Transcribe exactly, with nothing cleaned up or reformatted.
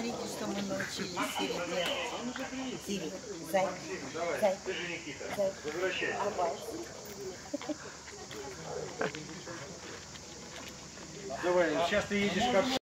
Смотрите, что мы научились Сири делать. Сири, зай, зай, зай, авась. Давай, сейчас ты едешь как...